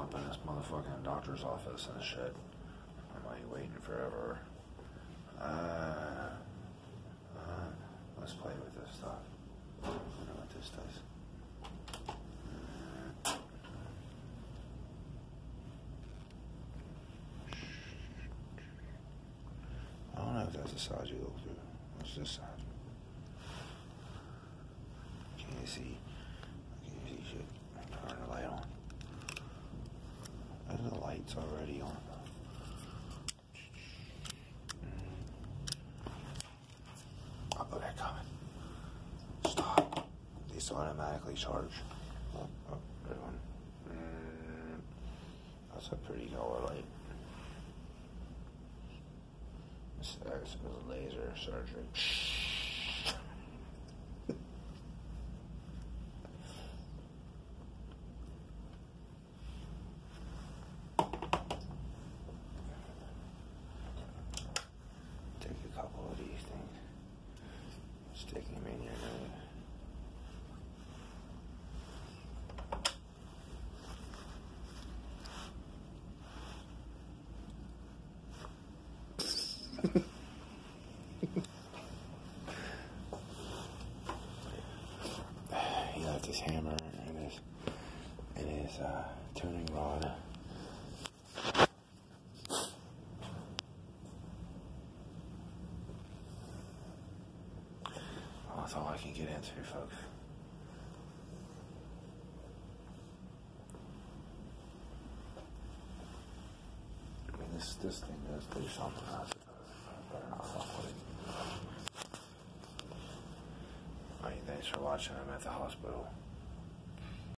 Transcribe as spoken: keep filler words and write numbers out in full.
up in this motherfucking doctor's office and shit. I'm like waiting forever. Uh, uh, let's play with this stuff. I don't know what this does. I don't know if that's the side you look through. What's this side? Can't see. Can't see shit. Turn the light on. There's the lights already on. Oh, they're coming. Stop. These automatically charge. Oh, oh, there's one. Mm, that's a pretty color light. This is laser surgery. Take a couple of these things, stick them in your nose. He left his hammer and his and his uh, tuning rod. Well, that's all I can get into, folks. I mean, this this thing does do something, I suppose. I better not fuck with it. Alright, thanks for watching. I'm at the hospital.